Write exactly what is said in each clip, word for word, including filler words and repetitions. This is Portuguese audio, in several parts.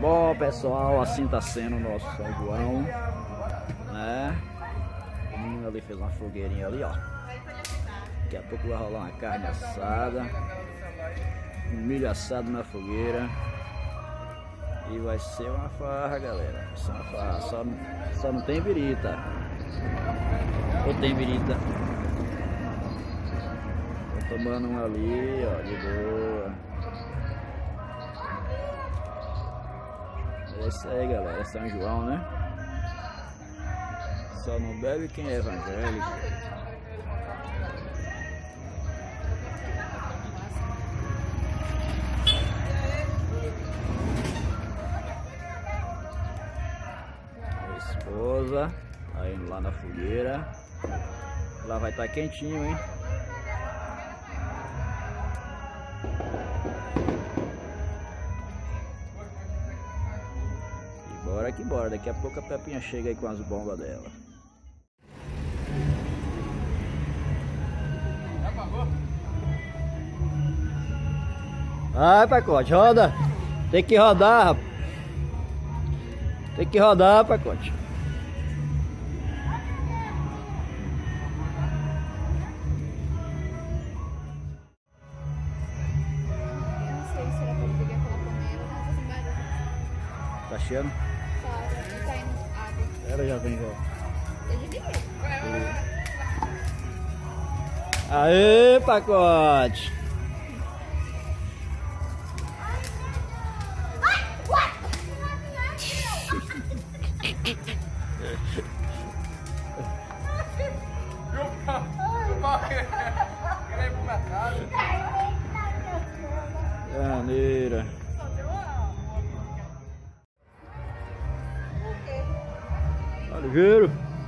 Bom, pessoal, assim tá sendo o nosso São João, né? O menino ali fez uma fogueirinha ali, ó. Daqui a pouco vai rolar uma carne assada, um milho assado na fogueira. E vai ser uma farra, galera. Vai ser uma farra. Só, só não tem birita. Ou tem birita? Tô tomando um ali, ó, de boa. É isso aí, galera. É São João, né? Só não bebe quem é evangélico. A esposa tá indo lá na fogueira. Lá vai estar quentinho, hein? Bora que bora, daqui a pouco a Pepinha chega aí com as bombas dela. Vai, pacote, roda! Tem que rodar, rapaz. Tem que rodar, pacote. Tá cheio? Tá indo água. Ela já vem, já. Eu já liguei. Aê, pacote! Maneira. Ligeiro.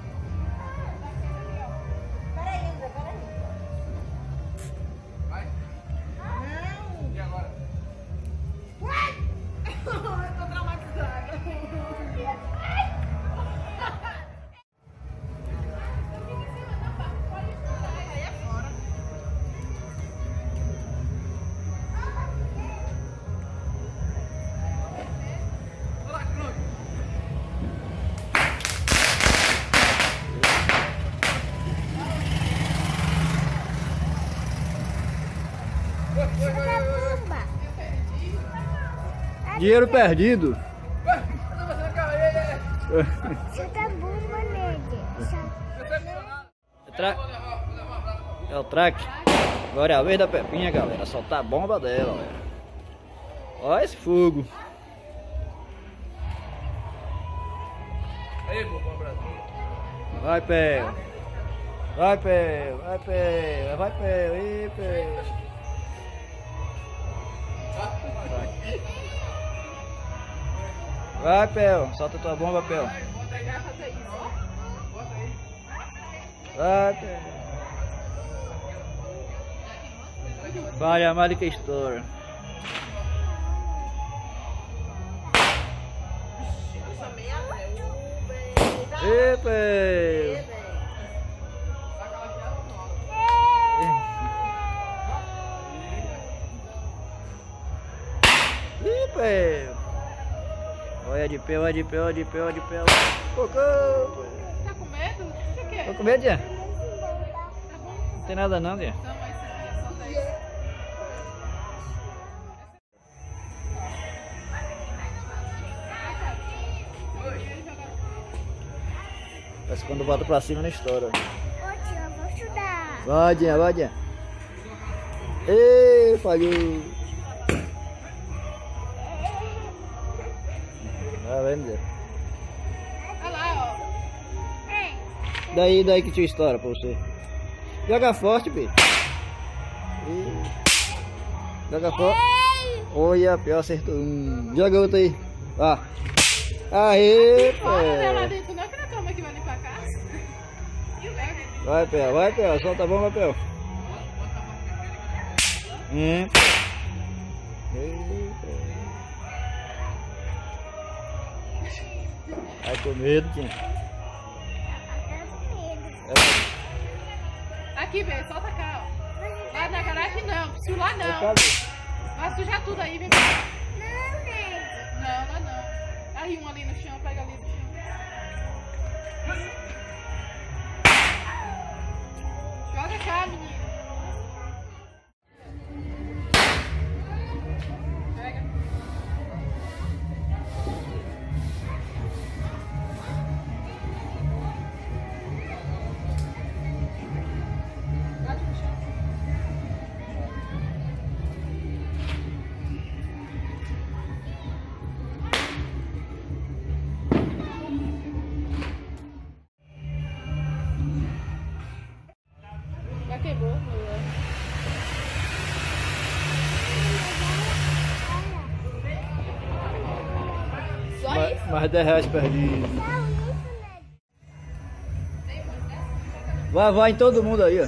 Peraí, André, peraí. Vai. Não. E agora? Uai! Eu tô traumatizada. Aí é fora. Olá, Cruz. Dinheiro perdido. Você tá bomba nele. Tra... É o traque. Agora é a vez da Pepinha, galera. Soltar a bomba dela, galera. Olha esse fogo. Aí, bobão Brasil. Vai, pé. Vai, pé. Vai, pé. Vai, pé. Vai, pé. Vai, Pel, solta tua bomba, Pel. Vai, Pel. Vai, a Mari que estoura. Ê, Pel. Ih, Pel. Olha de pé, olha de pé, olha de pé, olha de pé. Cocô! Tá com medo? O que você quer? Tô com medo, Zé? Tá bom? Não tem nada não, Zé. Então, mas você quer só daí. Parece quando bota pra cima na história. Ô tio, eu vou estudar. Vai, Zé, vai, Zé. Ei, falhou. Vai, vai, Zé. Olha lá, ó. Daí, daí que tinha história pra você. Joga forte, bicho. Joga forte. Olha, pior acertou um. Joga outro aí. Ó. Aê, Olha pé. lá dentro, não é que na cama que vai limpar a casa. Vai, pé, vai, pé. Solta a bomba, pé. Hum. Vai com medo, tinha. Aqui, velho, solta cá, ó. Lá na garagem não, preciso lá não. Vai sujar tudo aí, vem cá. Não, gente. Não, lá não. Aí um ali no chão, pega ali no chão. Joga cá, menina. Pega. Bate no chão. Já quebrou, meu. Só Mais, isso? mais dez reais perdido. Vai, vai em todo mundo aí, ó.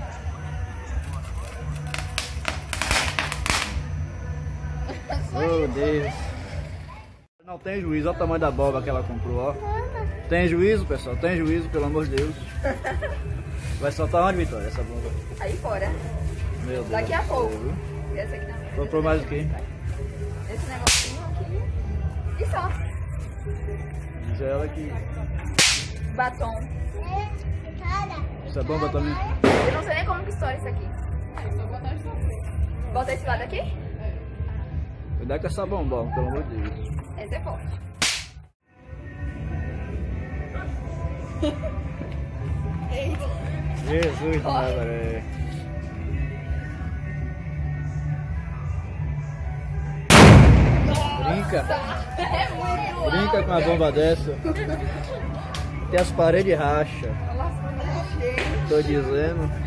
Oh, Deus. Não tem juízo, olha o tamanho da boba que ela comprou, ó. Tem juízo, pessoal? Tem juízo, pelo amor de Deus. Vai soltar onde, Vitória, essa bomba? Aí fora. Meu Deus. Daqui a do pouco. céu, viu? Esse aqui também. Comprou mais o quê? Esse negocinho aqui. E só. Diz ela que Batom. essa bomba também. Eu não sei nem como que estoura isso aqui. Só botar os dois. Bota esse lado aqui? Cuidado com essa bombom, pelo amor de Deus. Esse é forte. Jesus de Nazaré. Brinca. É muito Brinca com uma bomba dessa. Tem as paredes racha. alto. Tô dizendo.